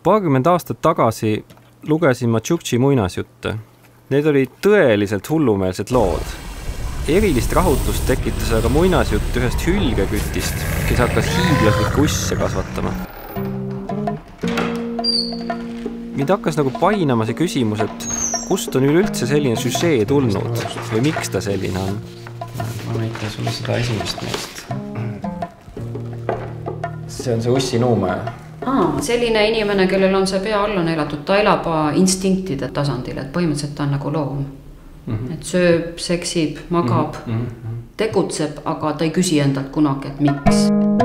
Paarkümmend aastat tagasi lugesin ma Tšuktši muinasjutte. Need olid tõeliselt hullumeelsed lood. Erilist rahutust tekitas aga muinasjutt ühest hülgekütist, kes hakkas hiiglaslikku usse kasvatama. Mind hakkas nagu painama see küsimus, et kust on üleüldse selline süžee tulnud või miks ta selline on? Ma näitan sulle seda esimest neist. See on see ussi nuumaja. Selline inimene, kellel on see pea alla neelatud, ta elab instinktide tasandil, et põhimõtteliselt ta on nagu loom. Et sööb, seksib, magab, tegutseb, aga ta ei küsi endalt kunagi, et miks.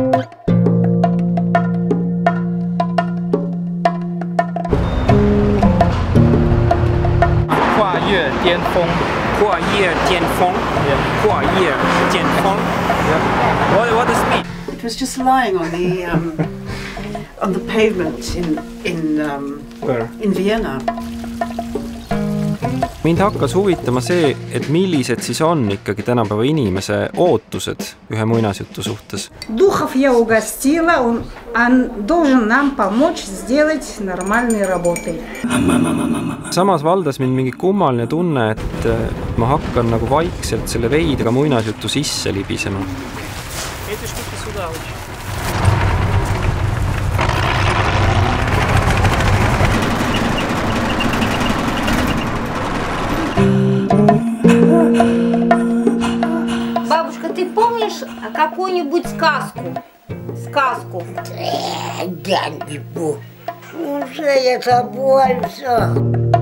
What does it mean? It was just lying on the pavement in Vienna. Mind hakkas huvitama see, et millised siis on ikkagi tänapäeva inimese ootused ühe muinasjutu suhtes. Духов я угостила, он должен нам помочь сделать нормальной работой. Samas valdas mind mingi kummaline tunne, et ma hakkan nagu vaikselt selle veidra muinasjutu sisse libisema. Бабушка, ты помнишь какую-нибудь сказку? Сказку? Я не буду. Уже я забыл все.